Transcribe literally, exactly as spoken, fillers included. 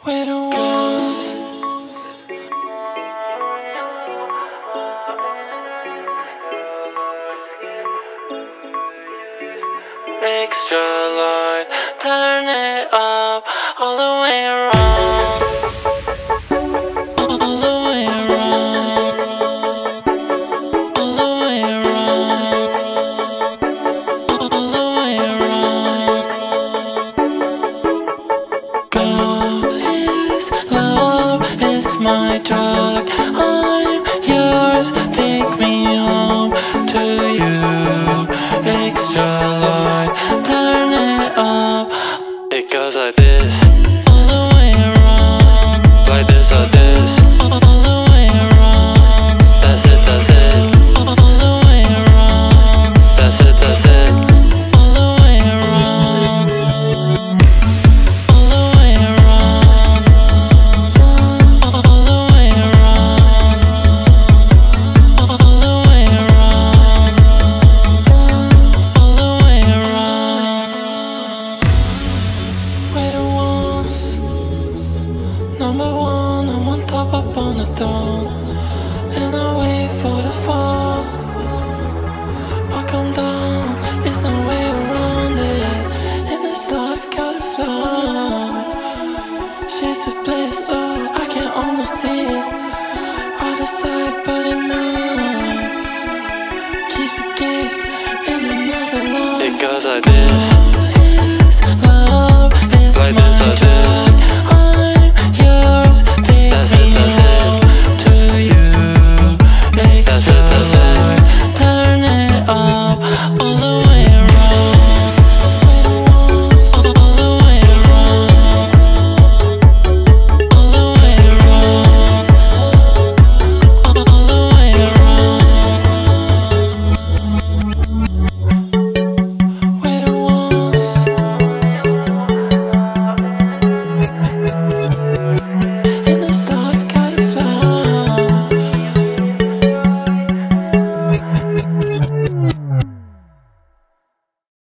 We're the ones. Extra light, turn it up all the way around. All the way around. All the way around. All the way around. God is love is my drug. I'm yours, take me home to you. Extra light, turn it up. It goes like this, all the way around. Like this or this, all the way around. That's it, that's it, all the way around. That's it, that's it, all the way around. All the way around. All the way around. All the way around. All the way around. We're the ones. Number one, I'm on top up on the throne. And I wait for the fall. I come down, there's no way around it. In this life, gotta fly. She's a bliss, oh, I can almost see it. Out of sight, but in mind. Keep the gifts in another life. It goes like this.